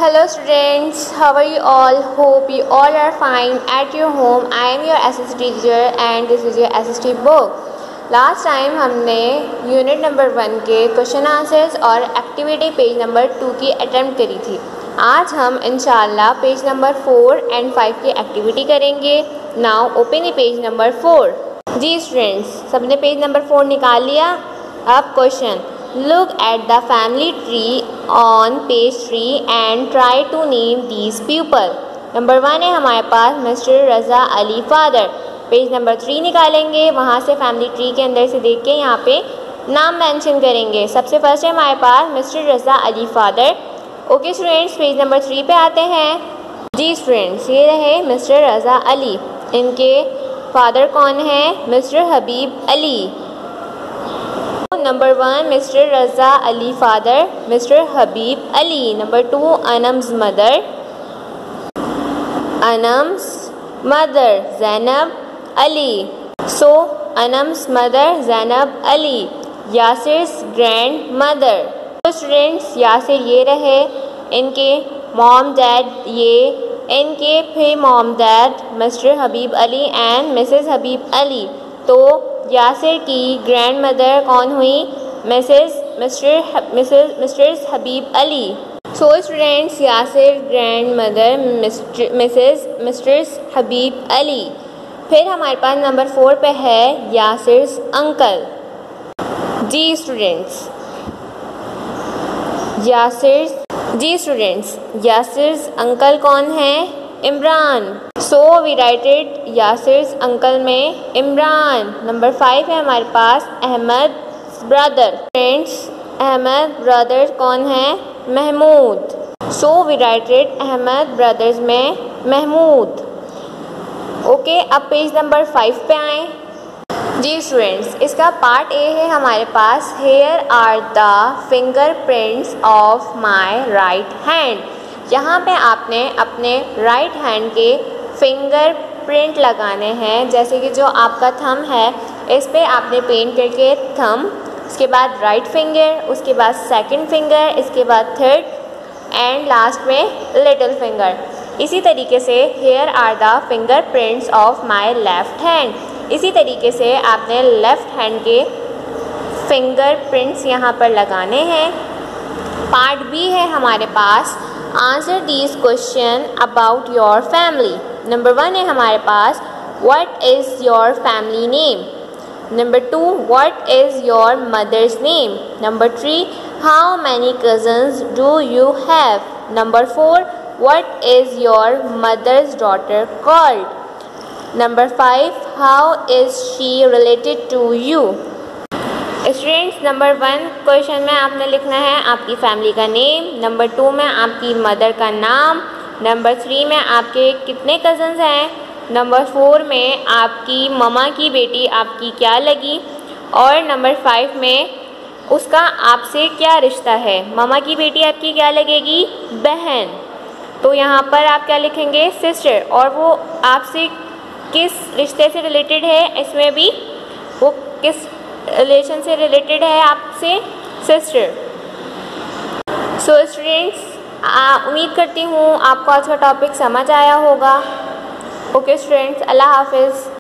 Hello students, how are you all? Hope you all are fine at your home. I am your SST teacher and this is your SST book. Last time हमने unit number 1 के question answers और activity page number 2 की attempt करी थी। आज हम इंशाल्लाह page number 4 and 5 की एक्टिविटी करेंगे। Now open the page number 4। जी स्टूडेंट्स, सबने पेज नंबर 4 निकाल लिया। अब question, look at the family tree on page 3 and try to name these people। Number 1 है हमारे पास mister Raza Ali father. Page number 3 निकालेंगे, वहाँ से फैमिली ट्री के अंदर से देख के यहाँ पे नाम मेंशन करेंगे। सबसे फर्स्ट है हमारे पास mister Raza Ali father. Okay students, page number 3 पे आते हैं। जी स्टूडेंट्स, ये रहे मिस्टर रज़ा अली। इनके फादर कौन है? Mister Habib Ali. Number 1 mister Raza Ali father, mister Habib Ali. Number 2 Anam's mother, Anam's mother Zainab Ali. So Anam's mother Zainab Ali. Yasir's grandmother. तो स्टूडेंट्स, यासिर ये रहे, इनके मॉम डैड ये, इनके फिर mom dad mister Habib Ali and Mrs Habib Ali. तो यासिर की ग्रैंड मदर कौन हुई? Mrs Habib Ali. So students, Yasir grandmother Mrs Habib Ali. फिर हमारे पास नंबर 4 पे है यासिर्स अंकल। जी स्टूडेंट्स, यासिर्स अंकल कौन है? Imran. So we writed Yasir's uncle में इमरान। नंबर 5 है हमारे पास Ahmad brother. Friends, Ahmad brothers कौन है? Mahmood. So we writed Ahmad brothers में महमूद। ओके, अब पेज नंबर 5 पे आए। जी स्टूडेंट्स, इसका पार्ट ए है हमारे पास, here are the fingerprints of my right hand. यहाँ पे आपने अपने राइट हैंड के फिंगर प्रिंट लगाने हैं। जैसे कि जो आपका थंब है, इस पे आपने पेंट करके थंब, उसके बाद राइट फिंगर, उसके बाद सेकंड फिंगर, इसके बाद थर्ड एंड लास्ट में लिटिल फिंगर। इसी तरीके से here are the fingerprints of my left hand. इसी तरीके से आपने लेफ्ट हैंड के फिंगर प्रिंट्स यहाँ पर लगाने हैं। पार्ट बी है हमारे पास, answer these question about your family. Number 1 है हमारे पास, what is your family name. Number 2, what is your mother's name. Number 3, how many cousins do you have. Number 4, what is your mother's daughter called. Number 5, how is she related to you. Students, number 1 question में आपने लिखना है आपकी family का name. Number 2 में आपकी mother का नाम। नंबर 3 में आपके कितने कज़न्स हैं। नंबर 4 में आपकी ममा की बेटी आपकी क्या लगी। और नंबर 5 में उसका आपसे क्या रिश्ता है। ममा की बेटी आपकी क्या लगेगी? बहन। तो यहाँ पर आप क्या लिखेंगे? सिस्टर। और वो आपसे किस रिश्ते से रिलेटेड है, इसमें भी वो किस रिलेशन से रिलेटेड है आपसे? सिस्टर। सो स्टूडेंट्स, उम्मीद करती हूँ आपको आज का टॉपिक समझ आया होगा। ओके स्टूडेंट्स, अल्लाह हाफिज़।